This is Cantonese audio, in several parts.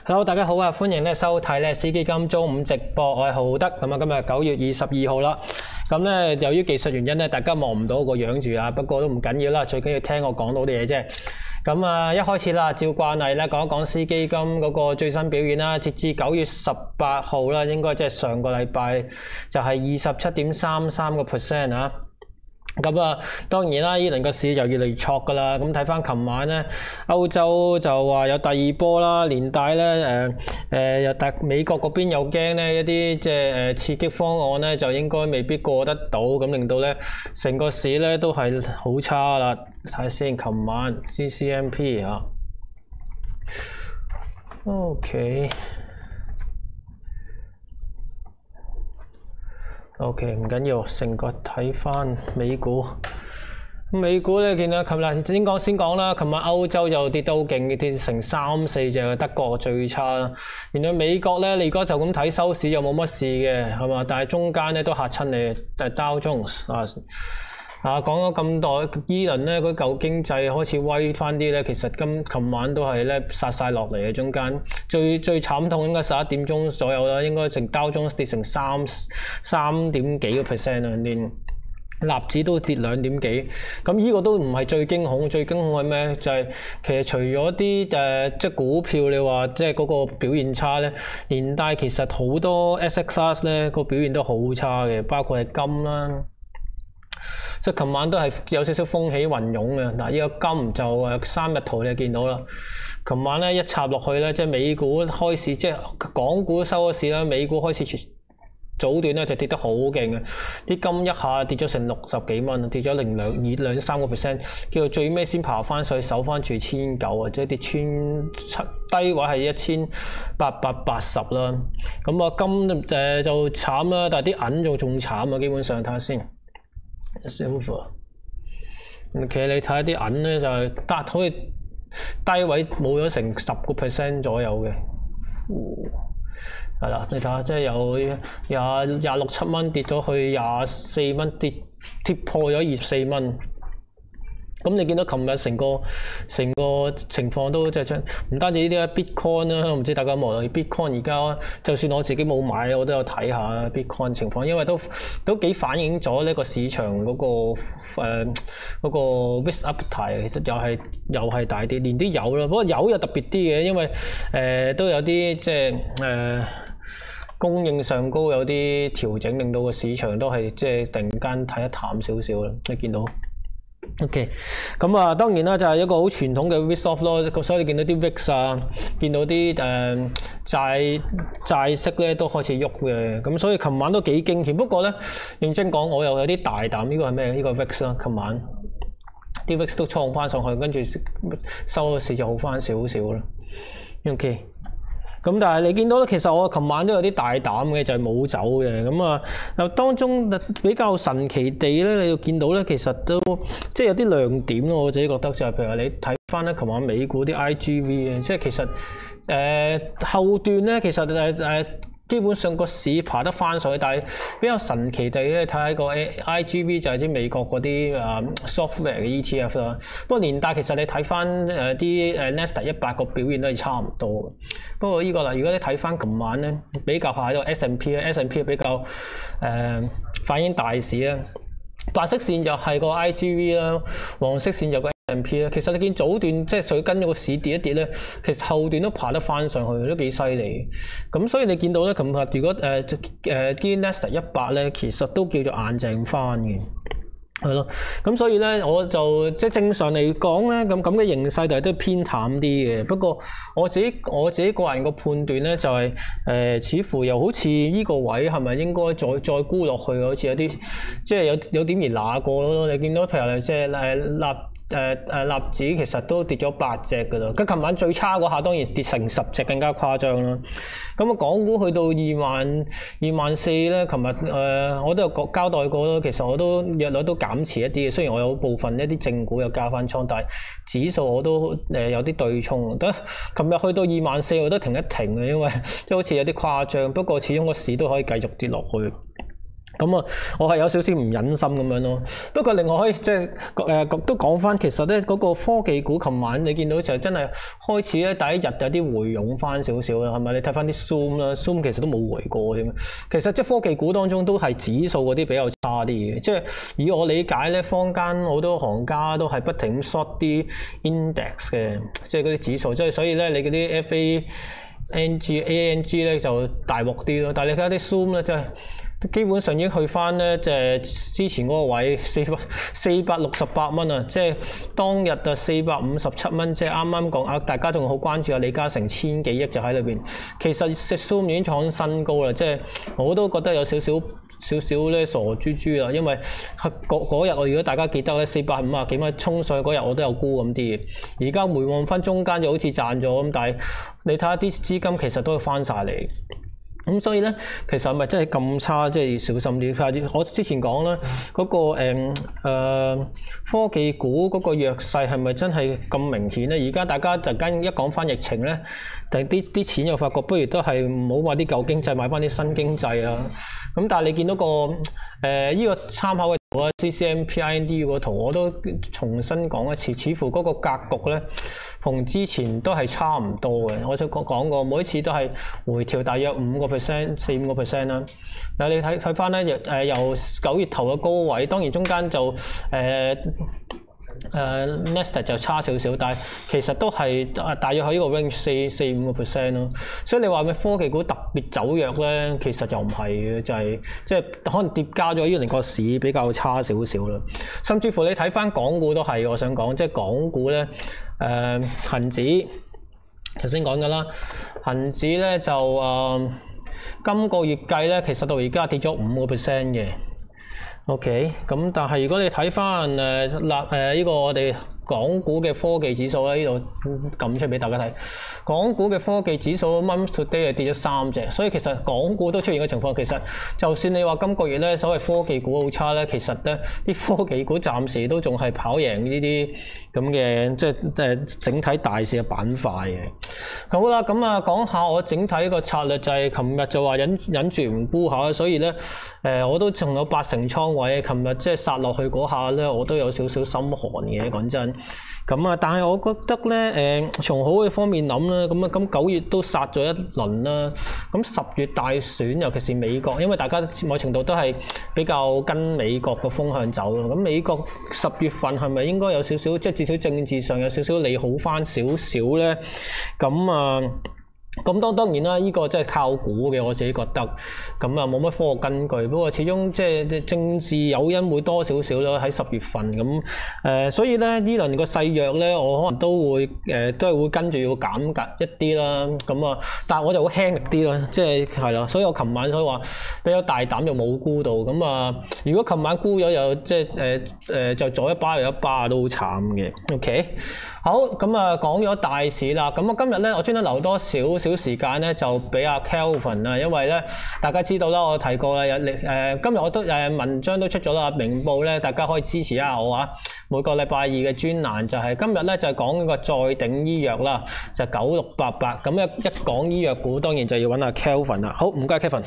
Hello， 大家好啊！歡迎收睇市基金中午直播，我係浩德。咁啊，今日9月22號啦。咁咧，由於技術原因咧，大家望唔到個樣住啊。不過都唔緊要啦，最緊要聽我講到啲嘢啫。咁啊，一開始啦，照慣例咧，講一講市基金嗰個最新表現啦。截至9月18號啦，應該即係上個禮拜就係 27.33% 啊。咁啊，當然啦，呢輪個市就越嚟越挫噶啦。咁睇翻琴晚咧，歐洲就話有第二波啦，連帶咧又美國嗰邊又驚咧一啲即係刺激方案咧，就應該未必過得到，咁令到咧成個市咧都係好差啦。睇下先，琴晚 CCMP 啊 OK， 唔緊要，成個睇翻美股。美股咧見到琴日先講啦，琴日歐洲就跌得好勁，跌成3-4隻，德國最差啦。原來美國咧，你如果就咁睇收市又冇乜事嘅，係嘛？但係中間咧都嚇親你，但係 Dow Jones 講咗咁耐，依輪咧嗰舊經濟開始威翻啲咧，其實琴晚都係咧殺晒落嚟嘅，中間最慘痛應該11點鐘左右啦，應該成 Dow Jones 跌成3點幾個 percent 啊，連納指都跌2點幾，咁呢個都唔係最驚恐，最驚恐係咩？就係其實除咗啲即係股票你話即係嗰個表現差咧，連帶其實好多 asset class 咧個表現都好差嘅，包括係金啦。即係琴晚都係有少少風起雲湧嘅，嗱呢個金就3日圖你就見到啦。琴晚咧一插落去咧，即係美股開市，即係港股收咗市啦，美股開始早段咧就跌得好勁嘅，啲金一下跌咗成60幾蚊，跌咗2-3%，叫做最尾先爬翻上去守翻住1,900啊，即係跌穿低位係1,880啦。咁啊金就慘啦，但係啲銀仲慘啊，基本上睇下先。Silver， 其實你睇下啲銀咧就係好似低位冇咗成10% 左右嘅，係啦，你睇下即係有26-27蚊跌咗去24蚊，跌破咗24蚊。咁你見到琴日成個情況都即係唔單止呢啲 Bitcoin 啦，唔知大家有冇留意 Bitcoin 而家就算我自己冇買，我都有睇下 Bitcoin 情況，因為都幾反映咗呢個市場嗰個 risk appetite 又係大啲，連啲油啦，不過油又特別啲嘅，因為都有啲即係供應上高有啲調整，令到個市場都係即係突然間睇得淡少少啦，你見到。OK， 咁啊，當然啦，就係一個好傳統嘅 risk off 咯，所以你見到啲 VIX 啊，見到啲債息咧都開始喐嘅，咁所以琴晚都幾驚險。不過咧，認真講，我又有啲大膽，呢個係咩？呢個 VIX 啦，琴晚啲 VIX 都創翻上去，跟住收咗市就好翻少少啦。OK。咁但係你見到咧，其實我琴晚都有啲大膽嘅，就係冇走嘅。咁啊，當中比較神奇地咧，你要見到咧，其實都即係有啲亮點咯。我自己覺得就係譬如話你睇翻咧，琴晚美股啲 IGV 啊，即係其實後段咧，其實基本上個市爬得翻上去，但係比較神奇地咧，睇下個 IGV 就係啲美國嗰啲software 嘅 ETF 啦。不過連帶其實你睇翻啲Nasdaq 100個表現都係差唔多。不過呢個啦，如果你睇翻琴晚咧，比較下呢個 S&P 咧 ，S&P 比較反映大市啦。白色線就係個 IGV 啦，黃色線就個 S&P 啦。其實你見早段即係水跟咗個市跌一跌咧，其實後段都爬得翻上去，都幾犀利。咁所以你見到咧，琴日如果啲 Nasdaq 100咧，其實都叫做硬淨翻嘅。係咯，咁所以咧，我就即係正常嚟講咧，咁嘅形勢就都偏淡啲嘅。不過我自己個人個判斷咧，就係似乎又好似呢個位係咪應該再沽落去？好似有啲即係有點而那過咯。你見到譬如即係納指其實都跌咗8隻噶啦。咁琴晚最差嗰下當然跌成10隻，更加誇張啦。咁啊，港股去到24,000咧，琴日我都有交代過咯。其實我都約略都減持一啲嘅，雖然我有部分一啲正股有加翻倉，但係指數我都有啲對沖。得琴日去到24,000我都停一停嘅，因為即係好似有啲誇張。不過始終個市都可以繼續跌落去。 咁啊，我係有少少唔忍心咁樣咯。不過另外可以即係都講翻，其實咧嗰個科技股，琴晚你見到就真係開始咧第一日有啲回湧翻少少啦，係咪？你睇翻啲 Zoom 啦，Zoom 其實都冇回過添。其實即係科技股當中都係指數嗰啲比較差啲嘅。即係以我理解咧，坊間好多行家都係不停 short 啲 index 嘅，即係嗰啲指數。即係所以咧，你嗰啲 FANG 咧就大鑊啲咯。但係你睇下啲 Zoom 咧，真係〜基本上已經去翻咧，即係之前嗰個位468蚊啊！即係當日啊457蚊，即係啱啱講啊，大家仲好關注啊李嘉誠千幾億就喺裏邊。其實 Zoom 已經創新高啦，即係我都覺得有少少咧傻豬豬啦，因為嗰日我如果大家記得咧450幾蚊衝上去嗰日我都有沽咁啲嘢，而家回望翻中間就好似賺咗咁，但係你睇下啲資金其實都翻晒嚟。咁所以咧，其實係咪真係咁差？即係要小心啲。我之前講啦，嗰個科技股嗰個弱勢係咪真係咁明顯咧？而家大家突然間一講翻疫情咧，就啲錢又發覺，不如都係唔好買啲舊經濟，買翻啲新經濟啊！咁但係你見到個呢個參考嘅圖啊 ，CCMPIND 個圖我都重新講一次，似乎嗰個格局咧，同之前都係差唔多嘅。我就講過，每一次都係回調大約4-5% 啦。嗱，你睇翻咧，由9月頭嘅高位，當然中間就Nasdaq 就差少少，但係其實都係大約喺呢個 range 4-5% 咯。所以你話咩科技股特別走弱咧，其實就唔係嘅，就係即係可能疊加咗，依連個市比較差少少啦。甚至乎你睇翻港股都係，我想講即係港股咧，恆指頭先講㗎啦，恆指咧就今個月計咧，其實到而家跌咗5% 嘅。OK，咁但係如果你睇翻呢個我哋港股嘅科技指數咧，呢度撳出俾大家睇，港股嘅科技指數 month to day 係跌咗3隻，所以其實港股都出現嘅情況，其實就算你話今個月咧所謂科技股好差咧，其實咧啲科技股暫時都仲係跑贏呢啲咁嘅即係整體大市嘅板塊嘅。好啦，咁啊講下我整體個策略就係琴日就話忍住唔沽下，所以咧我都仲有80%倉位，琴日即係殺落去嗰下咧，我都有少少心寒嘅，講真。咁啊，但係我覺得咧，從好嘅方面諗啦，咁9月都殺咗一輪啦，咁10月大選，尤其是美國，因為大家某程度都係比較跟美國嘅風向走咯。咁美國10月份係咪應該有少少，即係至少政治上有少少利好翻少少咧？咁啊。咁當然啦，呢個真係靠估嘅，我自己覺得，咁啊冇乜科學根據。不過始終即係政治誘因會多少少咯，喺10月份咁所以咧呢輪個細弱咧，我可能都係會跟住要減格一啲啦。咁啊，但係我就會輕力啲啦，即係啦。所以我琴晚所以話比較大膽，又冇沽到。咁啊，如果琴晚沽咗又即係就左一巴右一巴都好慘嘅。OK，好，咁啊講咗大市啦。咁啊今日咧我專登留多少時間咧就俾阿 Kelvin 啊，因為咧大家知道啦，我提過啦，今日我都文章都出咗啦，明報咧大家可以支持一下我啊。每個禮拜二嘅專欄就係今日咧就係講呢個再鼎醫藥啦，就9688。咁一講醫藥股，當然就要揾阿 Kelvin 啦。好，唔該 Kelvin。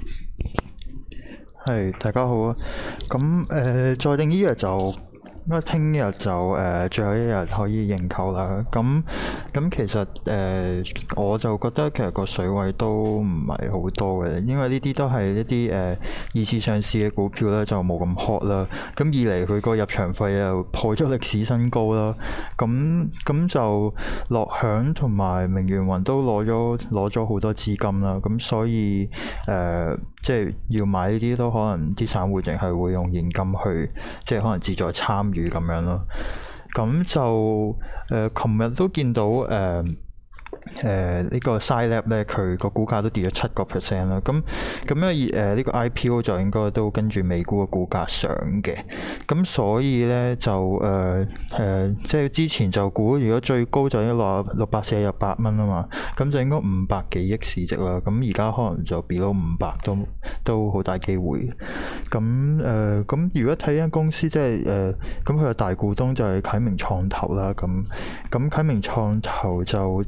係，大家好啊。咁再鼎醫藥就。因為聽日就最後一日可以認購啦，咁其實我就覺得其實個水位都唔係好多嘅，因為呢啲都係一啲二次上市嘅股票咧，就冇咁 hot 啦。咁二嚟佢個入場費又破咗歷史新高啦，咁就樂享同埋明源雲都攞咗好多資金啦，咁所以即係要買呢啲都可能啲散戶淨係會用現金去，即係可能志在參與咁樣咯。咁就琴日都見到呢個 Zai-Lab 咧，佢個股價都跌咗7%啦。咁因為呢個 IPO 就應該都跟住美股嘅股價上嘅。咁所以咧就即係之前就估如果最高就應該落648蚊啊嘛，咁就應該500幾億市值啦。咁而家可能就below500都好大機會。咁如果睇間公司即係咁佢嘅大股東就係啟明創投啦。咁啟明創投就都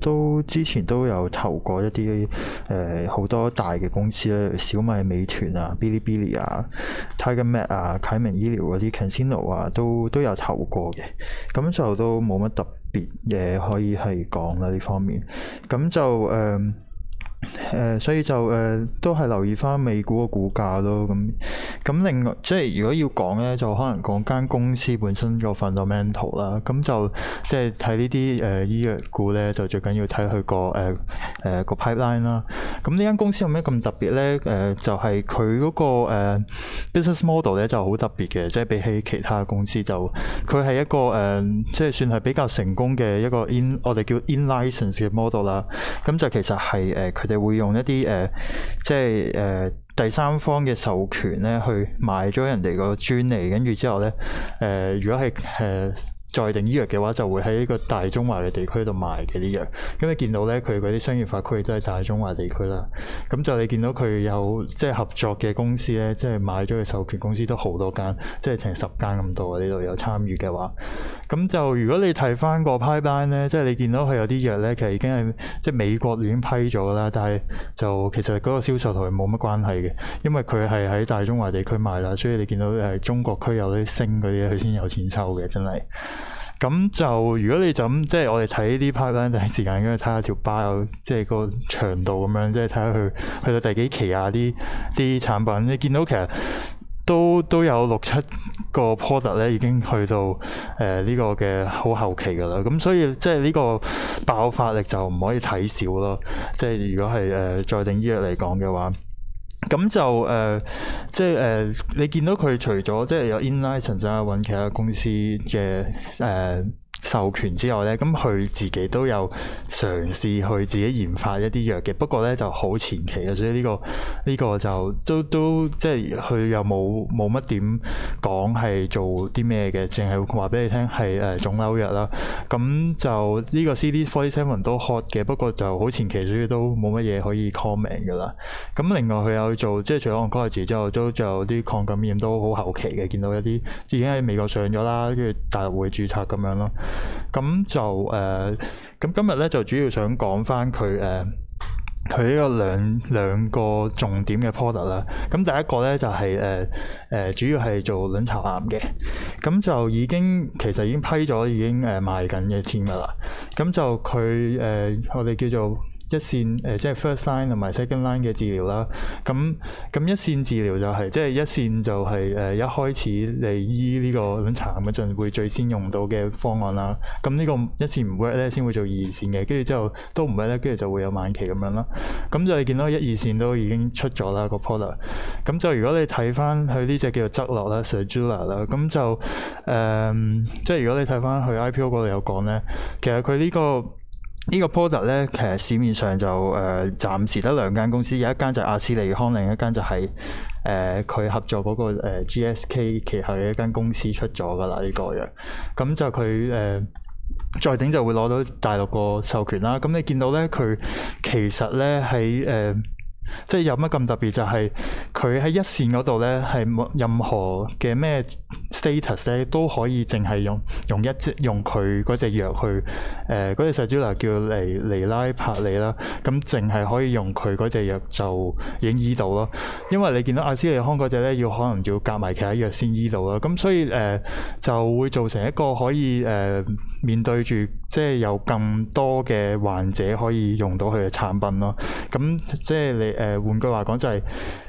之前都有投過一啲好多大嘅公司咧，小米、美團啊、Bilibili 啊、TigerMed 啊、啟明醫療嗰啲 Casino 啊，都有投過嘅。咁就都冇乜特別嘢可以係講啦呢方面。咁就所以就都係留意翻美股個股價咯。咁另外即係如果要講咧，就可能講間公司本身個 fundamental 啦。咁就即係睇呢啲醫藥股咧，就最緊要睇佢個 pipeline 啦。咁呢間公司有咩咁特別咧？就係佢嗰個business model 咧就好特別嘅，即係比起其他公司就佢係一個即係算係比較成功嘅一個我哋叫 in license 嘅 model 啦。咁就其實係佢哋會用一啲即係第三方嘅授權咧，去買咗人哋個專利，跟住之後咧如果係在定醫藥嘅話，就會喺呢個大中華嘅地區度賣嘅啲藥。咁你見到咧，佢嗰啲商業化區真係大中華地區啦。咁就你見到佢有即係合作嘅公司咧，即係買咗嘅授權公司都好多間，即係成10間咁多啊！呢度有參與嘅話，咁就如果你睇翻個 pipeline 咧，即係你見到佢有啲藥咧，其實已經係即係美國已經批咗啦，但係就其實嗰個銷售同佢冇乜關係嘅，因為佢係喺大中華地區賣啦，所以你見到中國區有啲升嗰啲，佢先有錢收嘅，真係。咁就如果你就咁即係我哋睇啲 pipeline 就係時間，跟住睇下條巴有即係個長度咁樣，即係睇下佢去到第幾期啊啲產品，你見到其實都有6-7個 product 咧，已經去到呢個嘅好後期噶啦。咁所以即係呢個爆發力就唔可以睇少咯。即係如果係在定醫藥嚟講嘅話。咁就即係你見到佢除咗即係有 in license 啊，揾其他公司嘅授權之外咧，咁佢自己都有嘗試去自己研發一啲藥嘅，不過咧就好前期嘅，所以呢個就都即係佢又冇乜點講係做啲咩嘅，淨係話俾你聽係腫瘤藥啦。咁就呢個 CD47 都 hot 嘅，不過就好前期，所以都冇乜嘢可以 comment 噶啦。咁另外佢有做即係除咗 oncology 之後，都仲有啲抗感染都好後期嘅，見到一啲已經喺美國上咗啦，跟住大陸會註冊咁樣咯。咁就咁今日咧就主要想講翻佢呢個兩個重點嘅 product 啦。咁第一個咧就係主要係做卵巢癌嘅，咁就其實已經批咗，已經賣緊嘅添㗎啦。咁就佢我哋叫做一線即係 first line 同埋 second line 嘅治療啦。咁一線治療就係即係一線就係一開始你醫呢個卵巢癌嗰陣會最先用到嘅方案啦。咁呢個一線唔 work 咧，先會做二線嘅，跟住之後都唔 work 咧，跟住就會有晚期咁樣啦。咁就你見到1、2線都已經出咗啦個 product。咁就如果你睇翻佢呢隻叫做側落啦 Zejula 啦，咁就即係如果你睇翻佢 IPO 嗰度有講咧，其實佢呢個 product 咧，其實市面上就暫時得2間公司，有一間就係阿斯利康，另一間就係佢合作嗰個GSK 旗下嘅一間公司出咗噶啦呢個藥。咁就佢再頂就會攞到大陸個授權啦。咁你見到咧，佢其實咧喺即係有乜咁特別，就係佢喺一線嗰度咧，係冇任何嘅咩 status 咧，都可以淨係用佢嗰隻藥去嗰隻 Zejula 叫尼拉帕利啦，咁淨係可以用佢嗰隻藥就已經醫到咯。因為你見到阿斯利康嗰隻咧，可能要夾埋其他藥先醫到啦。咁所以就會造成一個可以面對住即係有咁多嘅患者可以用到佢嘅產品咯。咁即係你換句話講就係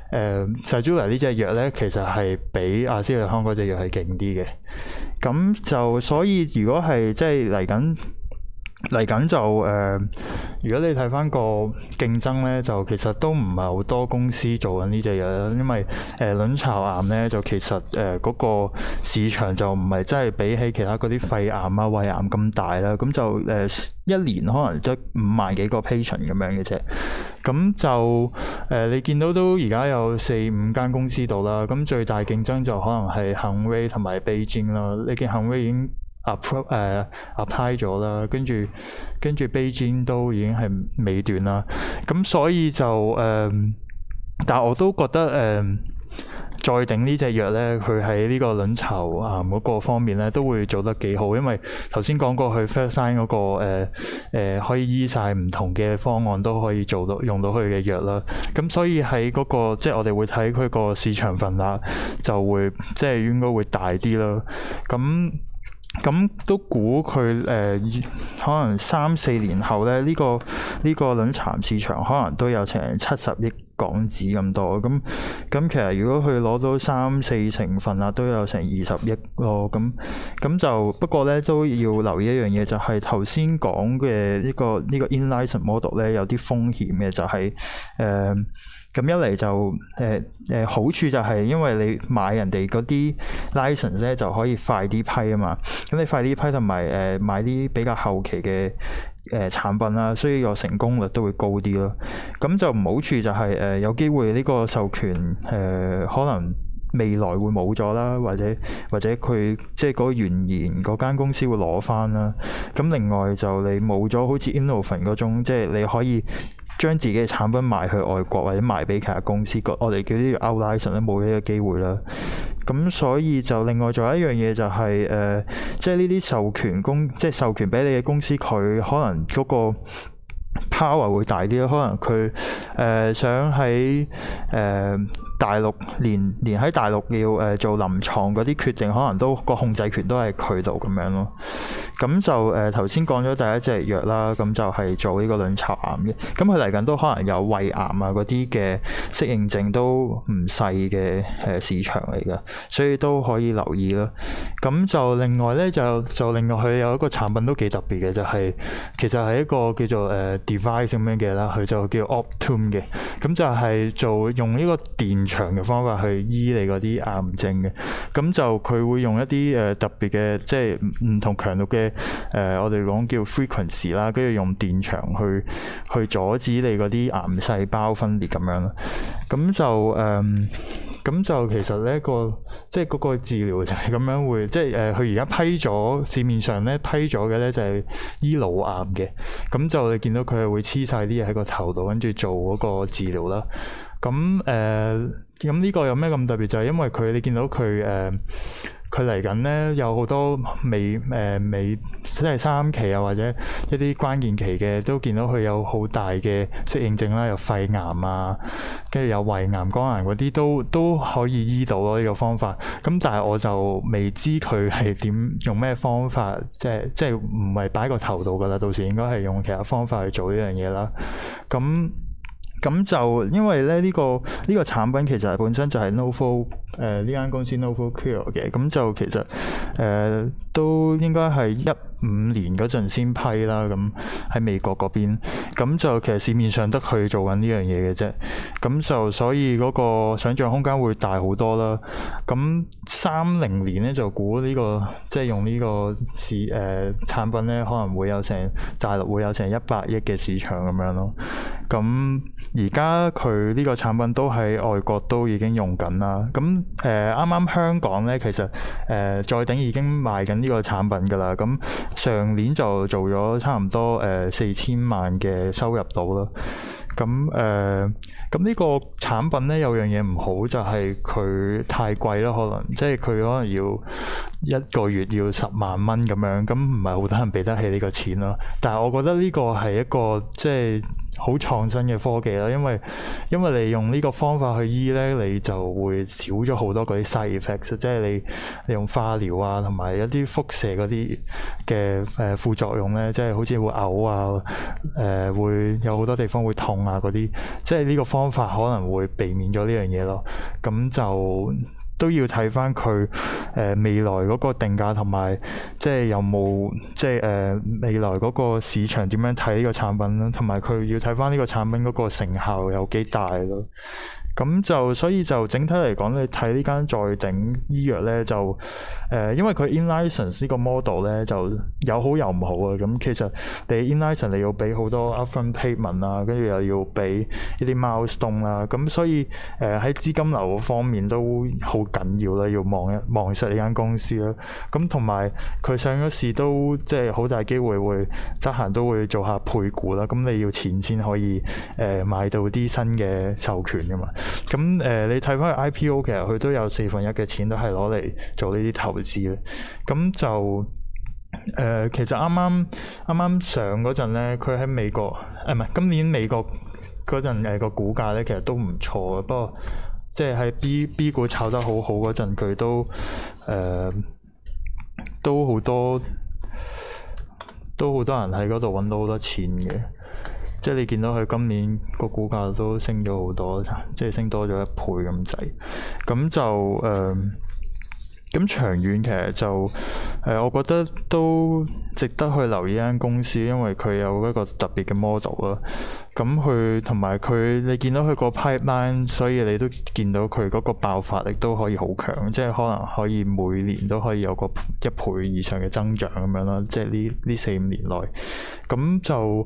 Zejula 呢隻藥咧，其實係比阿斯利康嗰隻藥係勁啲嘅。咁就所以如果係即係嚟緊就如果你睇翻個競爭咧，就其實都唔係好多公司做緊呢隻藥啦。因為卵巢癌咧，就其實嗰個市場就唔係真係比起其他嗰啲肺癌啊、胃癌咁大啦。咁就一年可能得5萬幾個 patient 咁樣嘅啫。咁就你見到都而家有4-5間公司度啦。咁最大競爭就可能係恒威同埋 BeiGene 啦。你見恒威已經apply 咗啦，跟住 BeiGene 都已經係尾段啦。咁所以就但係我都覺得再頂呢隻藥咧，佢喺呢個卵巢癌嗰個方面咧，都會做得幾好，因為頭先講過佢 First Line 嗰個可以醫晒唔同嘅方案都可以做到用到佢嘅藥啦。咁所以喺嗰個即係我哋會睇佢個市場份額就會即係應該會大啲啦。咁都估佢可能3-4年後咧，呢個卵巢市場可能都有成70億港紙咁多。咁其實如果佢攞到3-4成份啊，都有成20億咯。咁就不過咧都要留意一樣嘢，就係頭先講嘅呢個 in-license model 咧有啲風險嘅，就係咁一嚟就好處就係因為你買人哋嗰啲 license 咧就可以快啲批啊嘛，咁你快啲批同埋買啲比較後期嘅產品啦，所以個成功率都會高啲咯。咁就唔好處就係有機會呢個授權可能未來會冇咗啦，或者佢即係嗰個原言嗰間公司會攞翻啦。咁另外就你冇咗好似 Innovent 嗰種，即係你可以將自己嘅產品賣去外國或者賣俾其他公司，我哋叫呢個 out license 咧，冇呢個機會啦。咁所以就另外仲有一樣嘢就係即係呢啲授權俾你嘅公司，佢可能嗰個 power 會大啲咯。可能佢想喺大陸連喺大陸要做臨床嗰啲決定，可能都個控制權都係佢度咁樣咯。咁就頭先講咗第一隻藥啦，咁就係做呢個卵巢癌嘅。咁佢嚟緊都可能有胃癌啊嗰啲嘅適應症都唔細嘅市場嚟㗎，所以都可以留意啦。咁就另外咧就另外佢有一個產品都幾特別嘅，就係其實係一個叫做device 咁樣嘅啦，佢就叫 Optune 嘅。咁就係用呢個電長嘅方法去醫你嗰啲癌症嘅。咁就佢會用一啲特別嘅即係唔同強度嘅我哋講叫 frequency 啦，跟住用電場去阻止你嗰啲癌細胞分裂咁樣咯。咁就其實呢即係嗰個治療就係咁樣會，即係佢而家批咗市面上咧批咗嘅咧就係醫腦癌嘅。咁就你見到佢係會黐晒啲嘢喺個頭度，跟住做嗰個治療啦。咁呢個有咩咁特別？就係因為你見到佢嚟緊咧有好多未即係3期啊，或者一啲關鍵期嘅，都見到佢有好大嘅適應症啦，有肺癌啊，跟住有胃癌、肝癌嗰啲都可以醫到咯，呢個方法。咁但係我就未知佢係點用咩方法，即係唔係擺個頭度噶啦，到時應該係用其他方法去做呢樣嘢啦。咁就因為咧呢個產品其實本身就係 Novo 呢間公司 Novocure 嘅，咁就其實都應該係15年嗰陣先批啦，咁喺美國嗰邊，咁就其實市面上得佢做緊呢樣嘢嘅啫，咁就所以嗰個想像空間會大好多啦。咁30年咧就估呢個即係用呢個產品咧，可能會有大陸會有成100億嘅市場咁樣咯。咁而家佢呢個產品都喺外國都已經用緊啦。咁啱啱香港咧，其實再頂已經賣緊呢個產品㗎啦。咁上年就做咗差唔多4000萬嘅收入到啦。咁呢個產品咧有樣嘢唔好，就係佢太貴啦，可能即係佢可能要1個月要10萬蚊咁樣，咁唔係好多人俾得起呢個錢咯。但係我覺得呢個係一個即係好創新嘅科技啦，因為你用呢個方法去醫咧，你就會少咗好多嗰啲 side effects， 即係你用化療啊，同埋一啲輻射嗰啲嘅副作用咧，即係好似會嘔啊，會有好多地方會痛啊嗰啲，即係呢個方法可能會避免咗呢樣嘢咯。咁就都要睇翻佢未來嗰個定價，同埋即係有冇即係未來嗰個市場點樣睇呢個產品啦，同埋佢要睇翻呢個產品嗰個成效有幾大咯。咁就所以就整體嚟講，你睇呢間再頂醫藥咧，就因為佢 in-license 呢個 model 咧就有好有唔好啊。咁其實你 in-license 你要俾好多 upfront payment 啊，跟住又要俾一啲 milestone 啦。咁所以喺資金流方面都好緊要啦，要望實呢間公司啦。咁同埋佢上咗市都即係好大機會會得閒都會做下配股啦。咁你要錢先可以買到啲新嘅授權噶嘛。 咁你睇翻佢 IPO 其實佢都有1/4嘅錢都係攞嚟做呢啲投資嘅。咁就其實啱啱上嗰陣咧，佢喺美國唔係今年美國嗰陣個股價咧，其實都唔錯嘅。不過即係喺 B 股炒得好好嗰陣，佢都好多人喺嗰度揾到好多錢嘅。即係你見到佢今年個股價都升咗好多，即係升多咗1倍咁滯。咁就咁長遠其實就我覺得都值得去留意間公司，因為佢有一個特別嘅 model 啦。咁佢同埋佢，你見到佢個 pipeline，所以你都見到佢嗰個爆發力都可以好強，即係可能可以每年都可以有個1倍以上嘅增長咁樣啦。即係呢4-5年內，咁就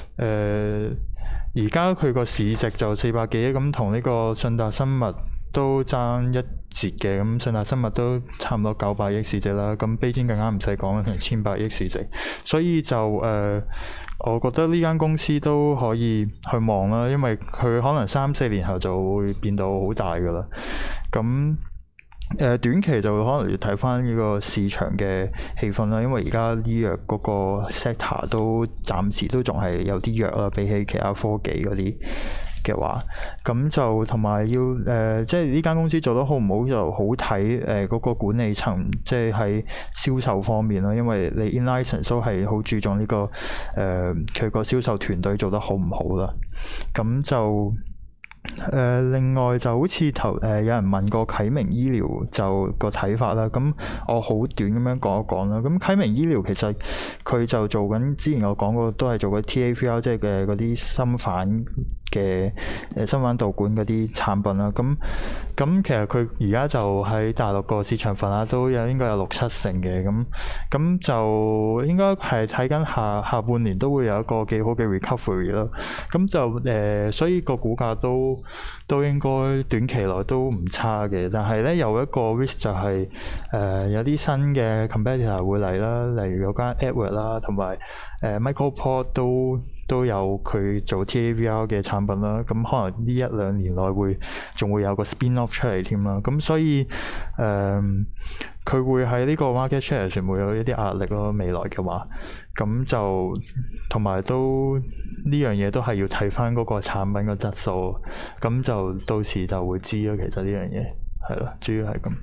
而家佢個市值就400幾億，咁同呢個信達生物都爭一截嘅。咁信達生物都差唔多900億市值啦，咁比肩更加唔使講啦，成1800億市值，所以就我覺得呢間公司都可以去望啦，因為佢可能3-4年後就會變到好大噶啦。咁短期就可能要睇翻呢個市場嘅氣氛啦，因為而家醫藥嗰個 sector 都暫時都仲係有啲弱啦，比起其他科技嗰啲嘅話，咁就同埋要即係呢間公司做得好唔好就好睇嗰個管理層，即係喺銷售方面啦，因為你 in-license 都係好注重呢個佢個銷售團隊做得好唔好啦，咁就。另外就好似有人問過啟明醫療就個睇法啦，咁我好短咁樣講一講啦。咁啟明醫療其實佢就做緊，之前我講過都係做過 TAVR 即係嘅嗰啲心瓣嘅心瓣導管嗰啲產品啦。咁其實佢而家就喺大陸個市場份額都應該有6-7成嘅，咁就應該係睇緊下半年都會有一個幾好嘅 recovery 咯。咁就所以個股價都應該短期內都唔差嘅，但係咧有一個 risk 就係有啲新嘅 competitor 會嚟啦，例如有間 Edward 啦，同埋MicroPort 都有佢做 TAVR 嘅產品啦，咁可能呢1-2年內仲會有個 spin-off 出嚟添啦，咁所以佢會喺呢個 market share 上會有一啲壓力咯，未來嘅話，咁就同埋都呢樣嘢都係要睇翻嗰個產品嘅質素，咁就到時就會知咯。其實呢樣嘢係咯，主要係咁。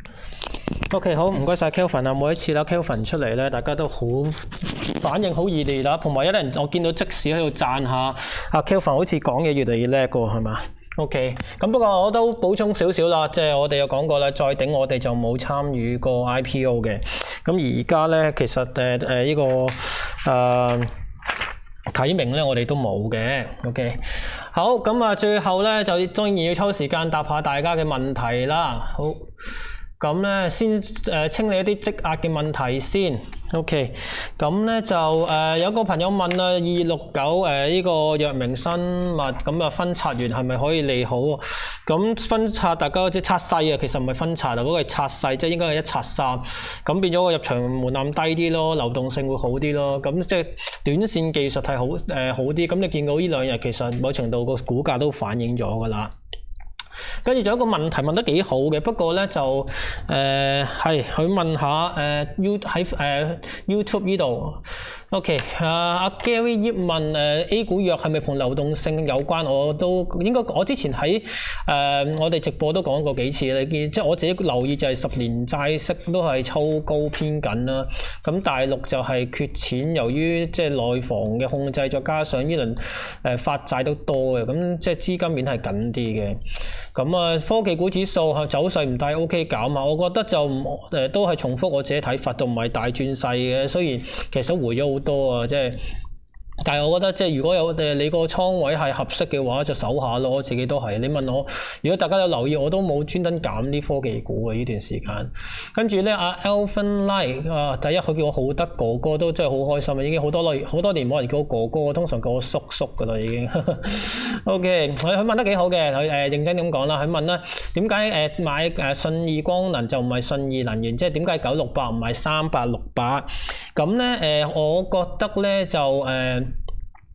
OK， 好，唔該晒 Kelvin 啊！每一次啦 Kelvin 出嚟咧，大家都好反應好熱烈啦，同埋有啲人我見到即時喺度讚下阿 Kelvin，好似講嘢越嚟越叻喎，係嘛？OK， 咁不過我都補充少少啦，即係我哋有講過啦，再頂我哋就冇參與過 IPO 嘅。咁而家咧，其實呢個啟明咧，我哋都冇嘅。OK， 好，咁啊，最後咧就當然要抽時間答下大家嘅問題啦。好，咁咧先清理一啲積壓嘅問題先。OK， 咁咧就有個朋友問啊，2269呢個藥明生物咁啊分拆完係咪可以利好？咁分拆大家即係拆細啊，其實唔係分拆啊，嗰個係拆細，即係應該係1拆3，咁變咗個入場門檻低啲咯，流動性會好啲咯。咁即係短線技術係好啲。咁你見到呢2日其實某程度個股價都反映咗㗎啦。跟住仲有一個問題問得幾好嘅，不過咧就係佢問下喺YouTube 呢度 ，OK 阿 Gary 葉問A 股弱係咪同流動性有關？我都應該我之前喺我哋直播都講過幾次，你見即係我自己留意就係10年債息都係抽高偏緊啦。咁大陸就係缺錢，由於即係內房嘅控制，再加上呢輪發債都多嘅，咁即係資金面係緊啲嘅。咁啊，科技股指數走勢唔大 OK 搞嘛，我覺得就都係重複我自己睇法，都唔係大轉細嘅。雖然其實回咗好多啊，即係。但係我覺得即係如果有你個倉位係合適嘅話，就守下咯。我自己都係。你問我，如果大家有留意，我都冇專登減啲科技股嘅呢段時間。跟住咧，阿 Alvin Lie 啊，第一佢叫我好得哥哥，都真係好開心啊！已經好多年冇人叫我哥哥，通常叫我叔叔噶啦已經。OK， 佢問得幾好嘅，佢認真咁講啦。佢問啦，點解買信義光能就唔係信義能源，即係點解968唔係3868？咁咧我覺得咧就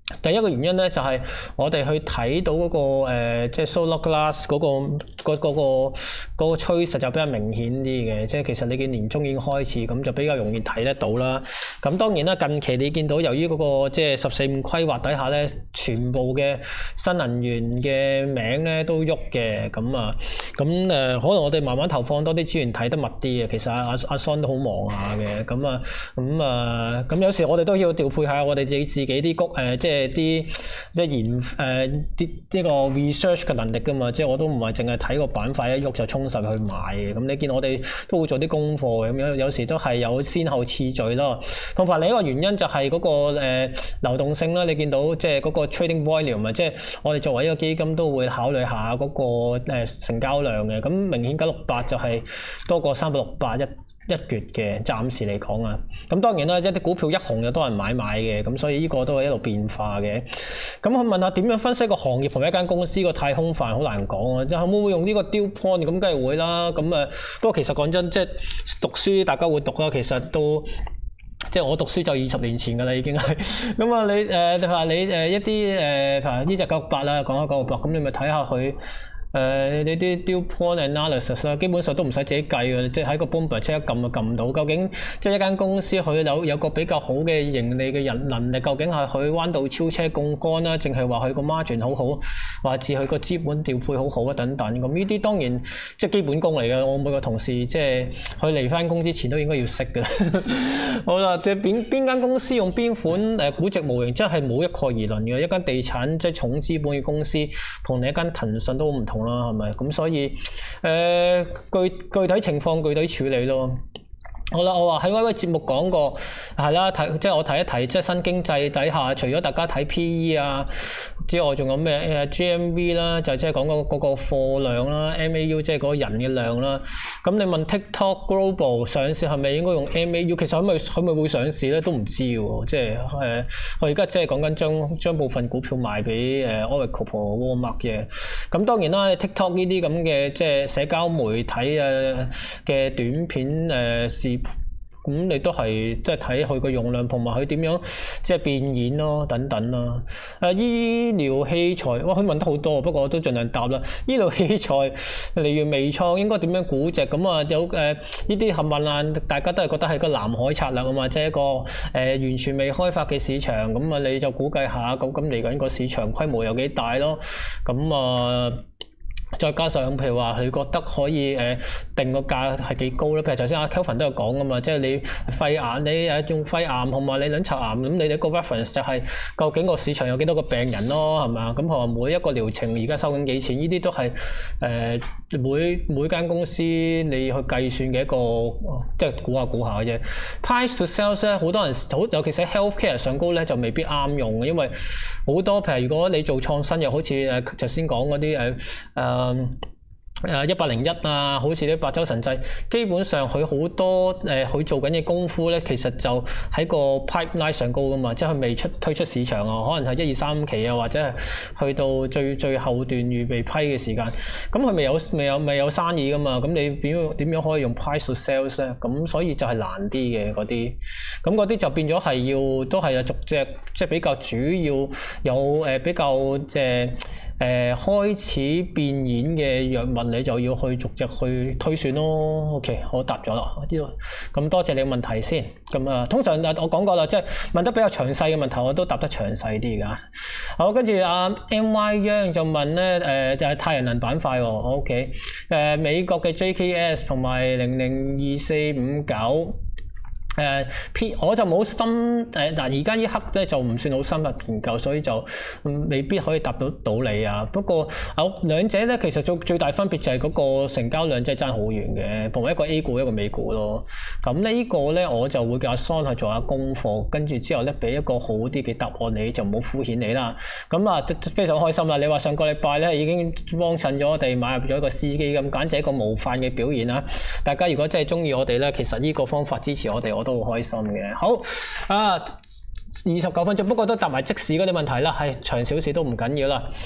第一個原因咧就係我哋去睇到嗰個即係 Solar Glass 嗰個趨勢就比較明顯啲嘅，即係其實你見年中已經開始，咁就比較容易睇得到啦。咁當然啦，近期你見到由於嗰個即係14-5規劃底下咧，全部嘅新能源嘅名咧都喐嘅，咁可能我哋慢慢投放多啲資源睇得密啲嘅。其實阿 Son 都好忙下嘅，咁有時我哋都要調配下我哋自己啲即係啲即係研啲呢個 research 嘅能力㗎嘛，即係我都唔係淨係睇個板塊一喐就衝實去買嘅。咁你見我哋都會做啲功課嘅，咁有時都係有先後次序咯。同埋另一個原因就係嗰個流動性啦，你見到即係嗰個 trading volume 啊，即係我哋作為一個基金都會考慮下嗰個成交量嘅。咁明顯968就係多過368一月嘅，暫時嚟講啊，咁當然啦，一啲股票一紅就多人買嘅，咁所以呢個都係一路變化嘅。咁我問下點樣分析個行業同埋一間公司個太空泛好難講啊，即係會唔會用呢個 deal point？ 咁梗係會啦。咁不過其實講真，即係讀書大家會讀啦，其實都即係我讀書就20年前㗎啦，已經係。咁啊，你話你一啲譬如呢隻968啦，講下968，咁你咪睇下佢。呢啲 deal point analysis 啦，基本上都唔使自己計嘅，即係喺個 Bloomberg 即刻撳就撳到。究竟即係一間公司佢有個比較好嘅盈利嘅能力，究竟係佢彎道超車槓桿啦，淨係話佢個 margin 好好，或者佢個資本調配好好啊等等。咁呢啲當然即係基本功嚟嘅，我每個同事即係佢嚟返工之前都應該要識嘅。好啦，即係邊間公司用邊款估值模型，真係冇一概而論嘅。一間地產即係重資本嘅公司，同你一間騰訊都好唔同啦，係咪？咁所以具體情況具體處理咯。好啦，我話喺嗰個節目講過，係啦，即係我提一提，即係新經濟底下，除咗大家睇 PE 啊之外，仲有咩GMV 啦，就即係講嗰個貨量啦 ，MAU 即係嗰個人嘅量啦。咁你問 TikTok Global 上市係咪應該用 MAU？ 其實佢咪會上市咧？都唔知喎。即係我而家即係講緊將部分股票賣俾Oracle 同 Walmart 嘅。咁當然啦 ，TikTok 呢啲咁嘅即係社交媒體嘅短片咁你都係即係睇佢個用量同埋佢點樣即係變現咯，等等啦。醫療器材，哇佢問得好多，不過我都盡量答啦。醫療器材例如微創應該點樣估值？咁啊有呢啲冚唪唥大家都係覺得係個藍海策略啊嘛，即係一個完全未開發嘅市場。咁啊你就估計下咁嚟緊個市場規模有幾大咯？咁再加上譬如話，你覺得可以定個價係幾高咧？譬如頭先阿 Kelvin 都有講噶嘛，即係你肺癌，你用肺癌同埋你卵巢癌，咁你一個 reference 就係究竟個市場有幾多個病人咯，係咪啊？咁同埋每一個療程而家收緊幾錢？呢啲都係每間公司你去計算嘅一個即係估下嘅啫。Price to sales 咧，好多人尤其是 healthcare 上高咧就未必啱用嘅，因為好多譬如如果你做創新，又好似頭先講嗰啲101啊，好似啲百洲神製，基本上佢好多佢做緊嘅功夫咧，其實就喺個 pipeline 上高噶嘛，即係佢未推出市場啊，可能係1、2、3期啊，或者係去到最後段預備批嘅時間，咁佢未有生意噶嘛，咁你點樣可以用 price to sales 咧？咁所以就係難啲嘅嗰啲，咁嗰啲就變咗係都係逐隻即係比較主要有比較即係開始變現嘅藥物，你就要去逐隻去推算咯。OK， 我答咗啦。呢度咁多謝你問題先。咁通常我講過啦，即係問得比較詳細嘅問題，我都答得詳細啲㗎。好，跟住阿 MY Young 就問咧，就係太陽能板塊喎。OK，美國嘅 JKS 同埋002459。我就冇深嗱，而家呢刻咧就唔算好深入研究，所以就未必可以答到你啊。不過兩者咧其實最大分別就係嗰個成交量真係爭好遠嘅，同埋一個 A 股一個美股咯。咁呢個咧我就會叫阿 Son 去做下功課，跟住之後咧俾一個好啲嘅答案你，就唔好敷衍你啦。咁非常開心啦！你話上個禮拜咧已經幫襯咗我哋買入咗一個司機咁，簡直一個模範嘅表現啊！大家如果真係中意我哋咧，其實呢個方法支持我哋，我都好開心嘅。好29分鐘，不過都答埋即時嗰啲問題啦，係長少少都唔緊要啦。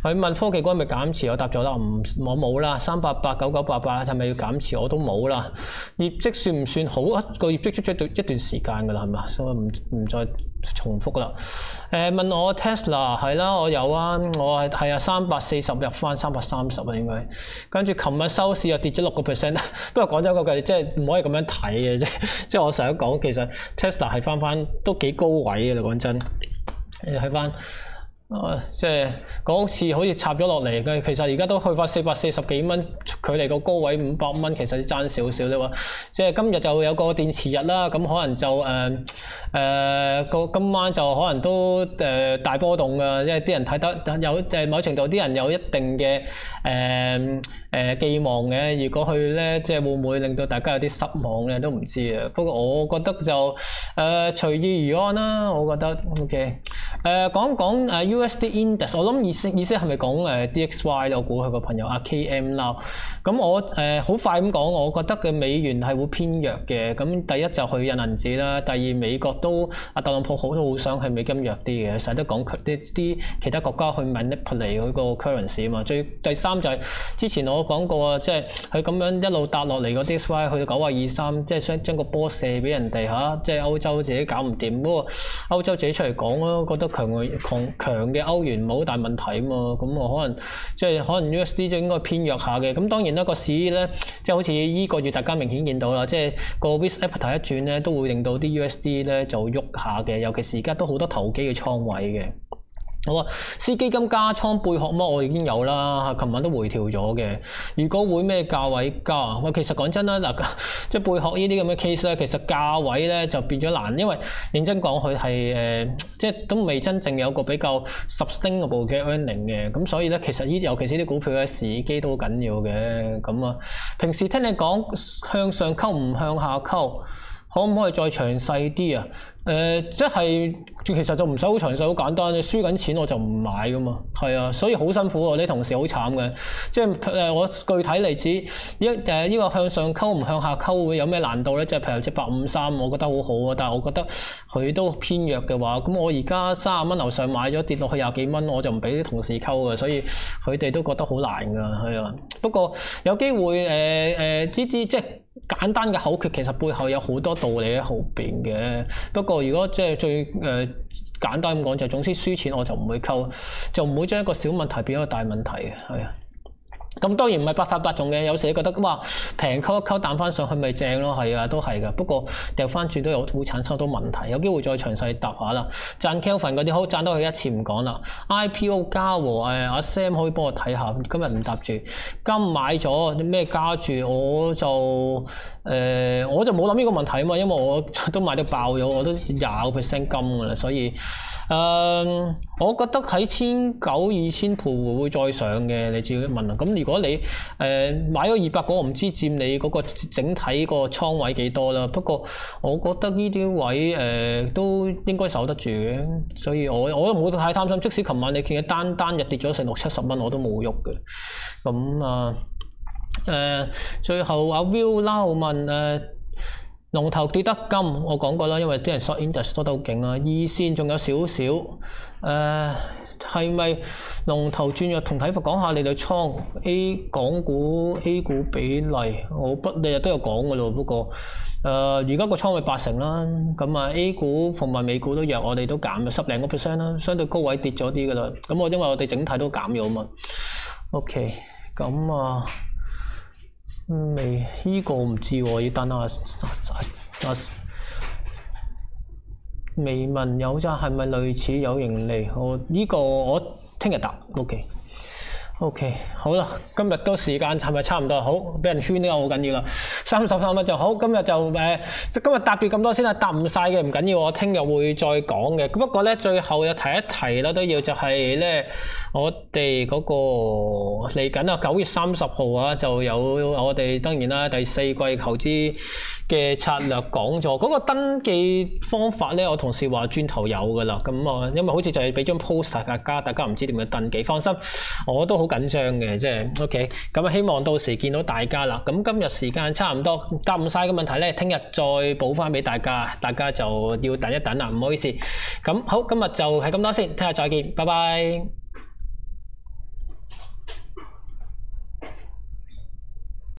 佢問科技股係咪減持，我答咗啦，我冇啦，3889988係咪要減持我都冇啦。業績算唔算好啊？個業績出咗一段時間㗎啦，係嘛？所以唔再重複啦。問我 Tesla 係啦，我有啊，我係啊340入翻330啊應該。跟住琴日收市又跌咗6%，不過講真嗰句，即係唔可以咁樣睇嘅啫。即係我想講，其實 Tesla 係翻都幾高位嘅啦，講真。你睇翻。即係嗰次好似插咗落嚟嘅，其實而家都去翻440幾蚊，距離個高位500蚊，其實爭少少啫喎。即係今日就有個電池日啦，咁可能就今晚就可能都大波動㗎，即係啲人睇得有某程度啲人有一定嘅寄望嘅。如果佢咧即係會唔會令到大家有啲失望咧，都唔知啊。不過我覺得就隨意而安啦，我覺得 OK。講講USD Index， 我諗意思係咪講DXY？ 我估佢個朋友阿 KM 啦。咁我好快咁講，我覺得嘅美元係會偏弱嘅。咁第一就去印銀紙啦，第二美國都阿特朗普都好想係美金弱啲嘅，成日都講啲其他國家去 manipulate 嗰個 currency 啊嘛。第三就係之前我講過啊，即係佢咁樣一路搭落嚟個 DXY 去到9.23，即係想將個波射俾人哋嚇，即係歐洲自己搞唔掂。不過歐洲自己出嚟講咯，覺得強嘅歐元冇好大問題啊嘛，咁我可能 USD 就應該偏弱下嘅。咁當然啦，個市咧即係好似依個月大家明顯見到啦，即係個 risk appetite 一轉咧，都會令到啲 USD 咧就喐下嘅，尤其是而家都好多投機嘅倉位嘅。好啊，私基金加倉貝殼乜我已經有啦，琴晚都回調咗嘅。如果會咩價位加？喂，其實講真啦，嗱，即係貝殼呢啲咁嘅 case 咧，其實價位咧就變咗難，因為認真講佢係即係都未真正有個比較 sustainable 嘅 earning 嘅，咁所以咧其實尤其是啲股票嘅時機都好緊要嘅。咁啊，平時聽你講向上溝唔向下溝，可唔可以再詳細啲啊？即係其實就唔使好詳細，好簡單。你輸緊錢我就唔買噶嘛，係啊，所以好辛苦喎，啲同事好慘嘅。即係我具體例子，呢個向上溝唔向下溝會有咩難度咧？即係譬如隻853，我覺得好好啊，但係我覺得佢都偏弱嘅話，咁我而家30蚊樓上買咗跌落去20幾蚊，我就唔俾啲同事溝嘅，所以佢哋都覺得好難㗎，係啊。不過有機會呢啲即係簡單嘅口訣，其實背後有好多道理喺後邊嘅。不過如果即係最簡單咁講，就總之輸錢我就唔會溝，就唔會將一個小問題變咗個大問題嘅，係啊。咁當然唔係百發百中嘅，有時你覺得哇平溝一溝彈翻上去咪正咯，係啊，都係噶。不過掉翻轉都有會產生到問題，有機會再詳細答下啦。讚 Kelvin 嗰啲好，讚多佢一次唔講啦。IPO 加和阿 Sam 可以幫我睇下，今日唔答住。金買咗咩加住？我就冇諗呢個問題啊嘛，因為我都買到爆咗，我都20%金噶啦，所以我覺得喺1900、2000徘徊會再上嘅，你自己問啦。咁如果你買咗200個，我唔知佔你嗰個整體個倉位幾多啦。不過我覺得呢啲位都應該守得住嘅，所以我都冇太貪心。即使琴晚你見佢單日跌咗成60-70蚊，我都冇喐嘅。咁最後阿 Will Lau 問龍頭跌得金，我講過啦，因為啲人 short index 多得好勁啦。二線仲有少少，係咪龍頭轉弱同睇法？講下你哋倉 港股 A 股比例，我你日都有講嘅咯。不過而家個倉位80%啦，咁啊 A 股同埋美股都弱，我哋都減咗10零個%啦，相對高位跌咗啲嘅啦。咁因為我哋整體都減咗嘛。OK， 咁啊。未呢個唔知喎，要等微盟有咋，係咪類似有盈利？呢個我聽日答。OK， 好啦，今日都時間係咪差唔多？好，俾人圈呢個好緊要啦，33蚊就好。今日就今日答住咁多先啦，答唔晒嘅唔緊要，我聽日會再講嘅。不過咧，最後又提一提啦，都要就係咧，我哋嗰個嚟緊啊9月30號啊，就有我哋當然啦第4季投資嘅策略講座。嗰個登記方法咧，我同事話轉頭有噶啦。咁因為好似就係俾張 post 大家唔知點樣登記，放心，我都好緊張嘅，即係 OK， 咁希望到時見到大家啦。咁今日時間差唔多，答唔晒嘅問題咧，聽日再補翻俾大家，大家就要等一等啦，唔好意思。咁好，今日就係咁多先，聽日再見，拜拜。